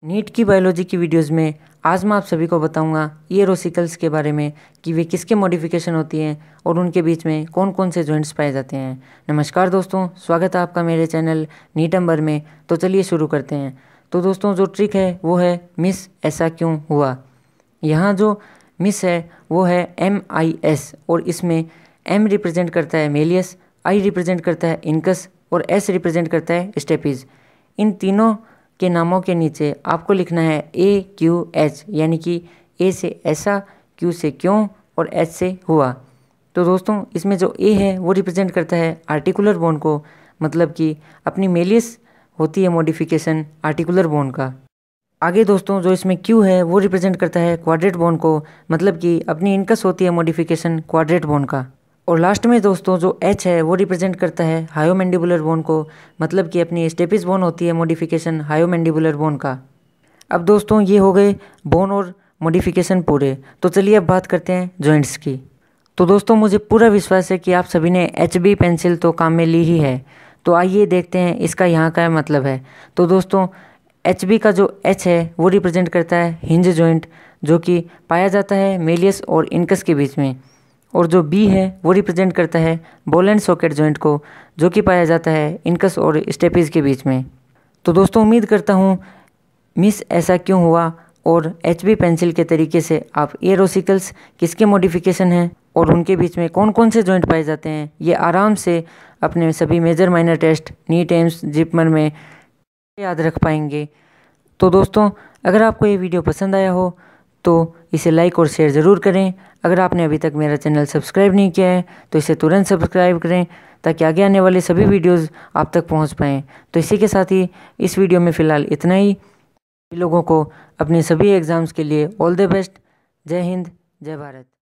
NEET की biology की videos में आज मैं आप सभी को बताऊंगा ईयर ओसिकल्स के बारे में कि वे किसके मॉडिफिकेशन होती हैं और उनके बीच में कौन कौन से जॉइंट्स पाए जाते हैं। नमस्कार दोस्तों, स्वागत है आपका मेरे चैनल नीट नंबर में। तो चलिए शुरू करते हैं। तो दोस्तों जो ट्रिक है वो है मिस ऐसा क्यों हुआ। यहाँ जो मिस है वो है MIS और इसमें M रिप्रेजेंट करता है मेलियस, I रिप्रेजेंट करता है इनकस और S रिप्रेजेंट करता है स्टेपीज। इन तीनों के नामों के नीचे आपको लिखना है AQH, यानी कि A से ऐसा, Q से क्यों और H से हुआ। तो दोस्तों इसमें जो A है वो रिप्रेजेंट करता है आर्टिकुलर बोन को, मतलब कि अपनी मेलियस होती है मॉडिफिकेशन आर्टिकुलर बोन का। आगे दोस्तों जो इसमें Q है वो रिप्रेजेंट करता है क्वाड्रेट बोन को, मतलब कि अपनी इनकस होती है मॉडिफिकेशन क्वाड्रेट बोन का। और लास्ट में दोस्तों जो H है वो रिप्रेजेंट करता है हायोमैंडिबुलर बोन को, मतलब कि अपनी स्टेपिस बोन होती है मॉडिफिकेशन हायोमैंडिबुलर बोन का। अब दोस्तों ये हो गए बोन और मॉडिफिकेशन पूरे। तो चलिए अब बात करते हैं जॉइंट्स की। तो दोस्तों मुझे पूरा विश्वास है कि आप सभी ने HB पेंसिल तो काम में ली ही है। तो आइए देखते हैं इसका यहाँ का मतलब है। तो दोस्तों HB का जो H है वो रिप्रेजेंट करता है हिंज जॉइंट, जो कि पाया जाता है मेलियस और इनकस के बीच में। और जो B है वो रिप्रेजेंट करता है बॉल एंड सॉकेट जॉइंट को, जो कि पाया जाता है इनकस और स्टेपीज के बीच में। तो दोस्तों उम्मीद करता हूँ मिस ऐसा क्यों हुआ और HB पेंसिल के तरीके से आप ईयर ओसिकल्स किसके मॉडिफिकेशन हैं और उनके बीच में कौन कौन से जॉइंट पाए जाते हैं ये आराम से अपने सभी major minor test, NEET, AIIMS, JIPMER में याद रख पाएंगे। तो दोस्तों अगर आपको ये वीडियो पसंद आया हो तो इसे लाइक और शेयर ज़रूर करें। अगर आपने अभी तक मेरा चैनल सब्सक्राइब नहीं किया है तो इसे तुरंत सब्सक्राइब करें, ताकि आगे आने वाले सभी वीडियोस आप तक पहुंच पाएँ। तो इसी के साथ ही इस वीडियो में फ़िलहाल इतना ही। लोगों को अपने सभी एग्ज़ाम्स के लिए ऑल द बेस्ट। जय हिंद, जय भारत।